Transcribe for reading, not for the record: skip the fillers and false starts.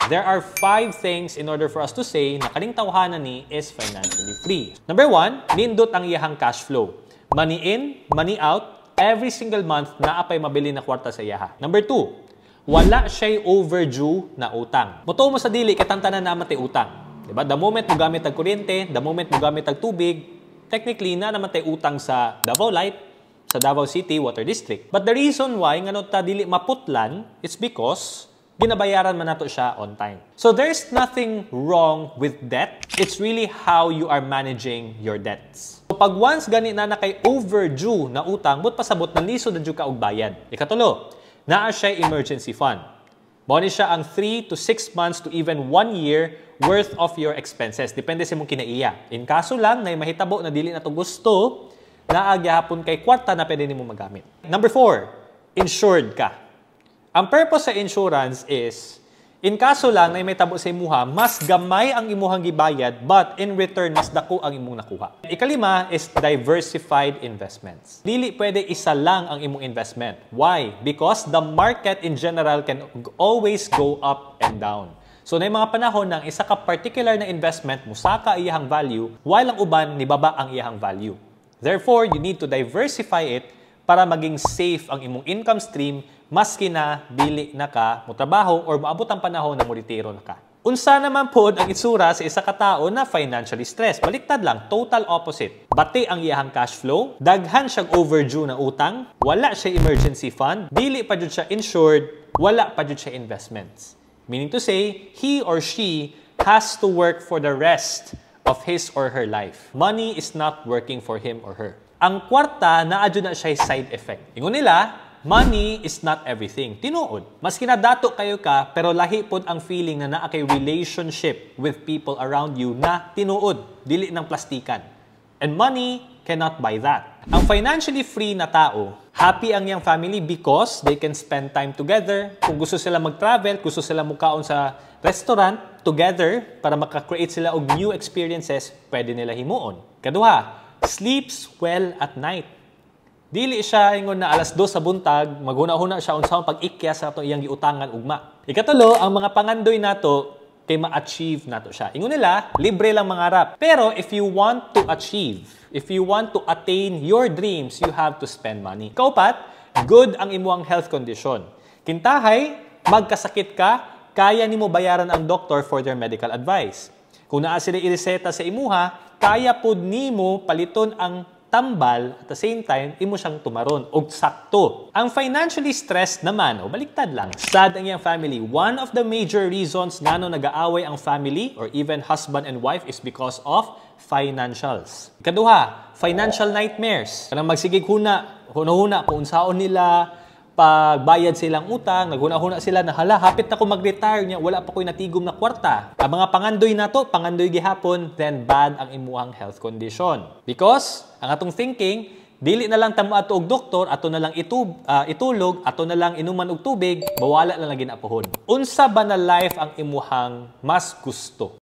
There are 5 things in order for us to say na kaning tawhanan ni is financially free. Number 1, nindot ang iyahang cash flow. Money in, money out, every single month na apay mabili na kwarta sa iyaha. Number 2, wala siya'y overdue na utang. Muto mo sa dili, katantanan naman tayo utang. Diba? The moment mo gamit ang kuryente, the moment mo gamit ang tubig, technically na naman tayo utang sa Davao Light, sa Davao City Water District. But the reason why nga ta dili maputlan is because ginabayaran man nato siya on time. So there's nothing wrong with debt. It's really how you are managing your debts. So pag once gani na kay overdue na utang, but pasabot na liso na jud ka og bayad. Ikatulo, naa siya emergency fund. Mao ni siya ang 3 to 6 months to even 1 year worth of your expenses. Depende sa imong kinaiya. In kaso lang na mahitabo na dili na to gusto, naagyahapon kay kwarta na pwede nimo magamit. Number 4, insured ka. Ang purpose sa insurance is, in kaso lang na may tabo sa imuha, mas gamay ang imuhang gibayad, but in return, mas dako ang imong nakuha. Ikalima is diversified investments. Dili pwede isa lang ang imong investment. Why? Because the market in general can always go up and down. So, na mga panahon ng isa ka particular na investment, musaka iyahang value, while ang uban, nibaba ang iyahang value. Therefore, you need to diversify it para maging safe ang imong income stream maski na dili na ka motrabaho or maabot ang panahon na mo retiro na ka. Unsa naman po ang itsura sa isa ka tawo na financially stressed? Baliktad lang, total opposite. Bati ang iyahang cash flow, daghan siyang overdue na utang, wala siya emergency fund, dili pa jud siya insured, wala pa jud siya investments. Meaning to say, he or she has to work for the rest of his or her life. Money is not working for him or her. Ang kwarta, naadyo na siya side effect. Ingon nila, money is not everything. Tinuod. Mas kinadato kayo ka, pero lahi pod ang feeling na naa kay relationship with people around you na tinuod, dili ng plastikan. And money cannot buy that. Ang financially free na tao, happy ang iyang family because they can spend time together. Kung gusto sila mag-travel, gusto sila mukaon sa restaurant together para maka-create sila og new experiences, pwede nila himuon. Kaduha, sleeps well at night. Dili siya ingon na alas 2 sa buntag, maghuna-huna siya unsaon pag-ikya sa ato iyang giutangan ugma. Ikatulo, ang mga pangandoy nato kay ma-achieve nato siya. Ingon nila, libre lang mangarap. Pero if you want to achieve, if you want to attain your dreams, you have to spend money. Kaupat, good ang imuang health condition. Kintahay, magkasakit ka, kaya nimo bayaran ang doktor for their medical advice. Kung naa sila ireseta sa imuha, kaya pod nimo paliton ang tambal at the same time, imo siyang tumaron og sakto. Ang financially stressed naman, o baliktad lang, sad ang iyang family. One of the major reasons nga no nag-aaway ang family or even husband and wife is because of financials. Kaduha, financial nightmares. Kanang magsigig huna kung unsaon nila pagbayad silang utang, naghuna-huna sila na hala, hapit na ko mag-retire niya, wala pa ko'y natigom na kwarta. Ang mga pangandoy na to, pangandoy gihapon, then bad ang imuhang health condition. Because, ang atong thinking, dili na lang tamo ato og doktor, ato na lang itulog, ato na lang inuman og tubig, bawala na lang ginapohon. Unsa ba na life ang imuhang mas gusto?